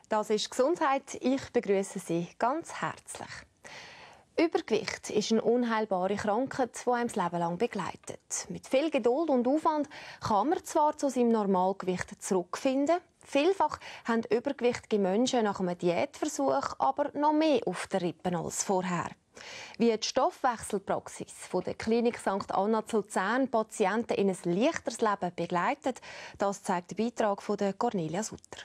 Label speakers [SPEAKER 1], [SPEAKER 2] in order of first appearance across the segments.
[SPEAKER 1] Das ist Gesundheit. Ich begrüße Sie ganz herzlich. Übergewicht ist eine unheilbare Krankheit, die einem das Leben lang begleitet. Mit viel Geduld und Aufwand kann man zwar zu seinem Normalgewicht zurückfinden. Vielfach haben übergewichtige Menschen nach einem Diätversuch aber noch mehr auf den Rippen als vorher. Wie die Stoffwechselpraxis von der Klinik St. Anna zu Luzern Patienten in ein leichteres Leben begleitet, das zeigt der Beitrag von Cornelia Sutter.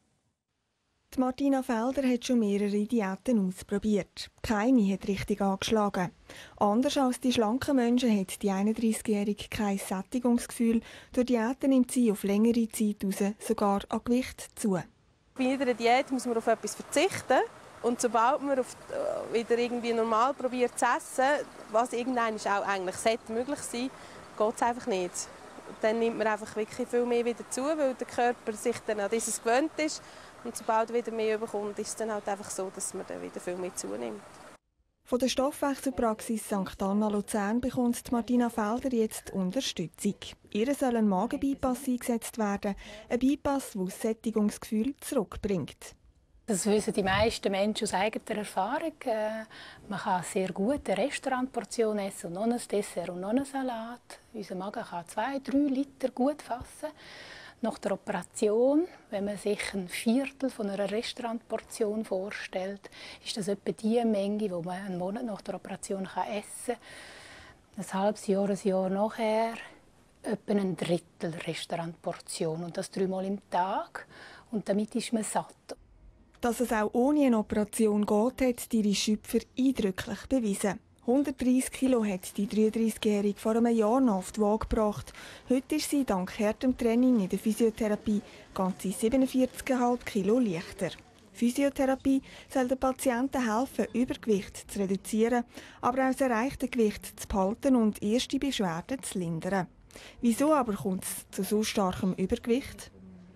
[SPEAKER 2] Die Martina Felder hat schon mehrere Diäten ausprobiert. Keine hat richtig angeschlagen. Anders als die schlanken Menschen hat die 31-Jährige kein Sättigungsgefühl. Durch Diäten nimmt sie auf längere Zeit raus sogar an Gewicht zu.
[SPEAKER 3] Bei jeder Diät muss man auf etwas verzichten. Und sobald man wieder irgendwie normal probiert zu essen, was irgendwann auch eigentlich möglich sein, geht es einfach nicht. Dann nimmt man einfach wirklich viel mehr wieder zu, weil der Körper sich dann an dieses gewöhnt ist. Und sobald er wieder mehr bekommt, ist es dann halt einfach so, dass man dann wieder viel mehr zunimmt.
[SPEAKER 2] Von der Stoffwechselpraxis St. Anna Luzern bekommt Martina Felder jetzt Unterstützung. Ihr soll ein Magenbypass eingesetzt werden, ein Bypass, der das Sättigungsgefühl zurückbringt.
[SPEAKER 4] Das wissen die meisten Menschen aus eigener Erfahrung. Man kann sehr gut eine Restaurantportion essen und noch ein Dessert und noch einen Salat. Unser Magen kann 2-3 Liter gut fassen. Nach der Operation, wenn man sich ein Viertel von einer Restaurantportion vorstellt, ist das etwa die Menge, die man einen Monat nach der Operation essen kann. Ein halbes Jahr, ein Jahr nachher, etwa ein Drittel Restaurantportion. Und das 3-mal im Tag. Und damit ist man satt.
[SPEAKER 2] Dass es auch ohne eine Operation geht, hat Iris Schüpfer eindrücklich bewiesen. 130 Kilo hat die 33-Jährige vor einem Jahr noch auf die Waage gebracht. Heute ist sie dank härtem Training in der Physiotherapie ganze 47,5 Kilo leichter. Physiotherapie soll den Patienten helfen, Übergewicht zu reduzieren, aber auch das erreichte Gewicht zu behalten und erste Beschwerden zu lindern. Wieso aber kommt es zu so starkem Übergewicht?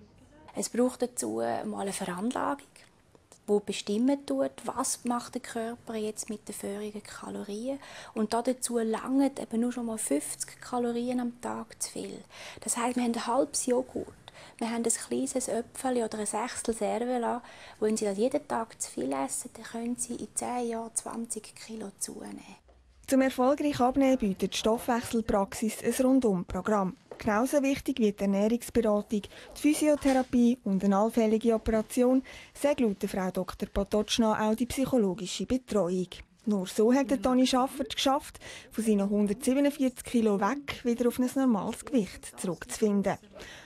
[SPEAKER 5] Es braucht dazu mal eine Veranlagung, die bestimmen tut, was macht der Körper jetzt mit den vorigen Kalorien. Und dazu langen eben nur schon mal 50 Kalorien am Tag zu viel. Das heisst, wir haben ein halbes Joghurt, wir haben ein kleines Äpfel oder ein Sechstel Cervelat. Wenn Sie das jeden Tag zu viel essen, dann können Sie in 10 Jahren 20 Kilo zunehmen.
[SPEAKER 2] Zum erfolgreich Abnehmen bietet die Stoffwechselpraxis ein Rundumprogramm. Genauso wichtig wie die Ernährungsberatung, die Physiotherapie und eine allfällige Operation, sagt laut Frau Dr. Potocna auch die psychologische Betreuung. Nur so hat Toni Schaffert geschafft, von seinen 147 Kilo weg wieder auf ein normales Gewicht zurückzufinden.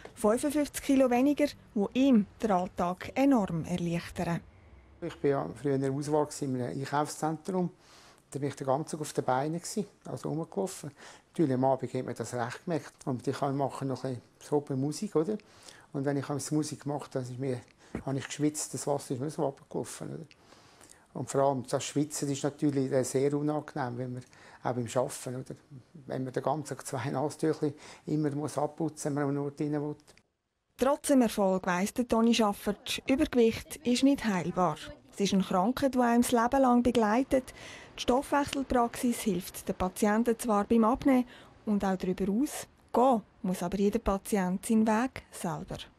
[SPEAKER 2] 55 Kilo weniger, die ihm den Alltag enorm erleichtern.
[SPEAKER 6] Ich war ja früher in der Auswahl in einem Einkaufszentrum. Da war ich den ganzen Tag auf den Beinen, also rumgelaufen. Natürlich am Abend hat man das recht gemerkt. Und ich mache noch ein bisschen Musik, oder? Und wenn ich Musik gemacht habe, habe ich geschwitzt, das Wasser ist mir so runtergelaufen, oder? Und vor allem das Schwitzen ist natürlich sehr unangenehm, wenn man auch beim Arbeiten, oder? Wenn man den ganzen Tag 2 Nasentücher immer abputzen muss, wenn man nur drin will.
[SPEAKER 2] Trotz dem Erfolg weiss Toni Schaffert, Übergewicht ist nicht heilbar. Es ist eine Krankheit, die einem das Leben lang begleitet. Die Stoffwechselpraxis hilft den Patienten zwar beim Abnehmen und auch darüber aus. Gehen muss aber jeder Patient seinen Weg selber.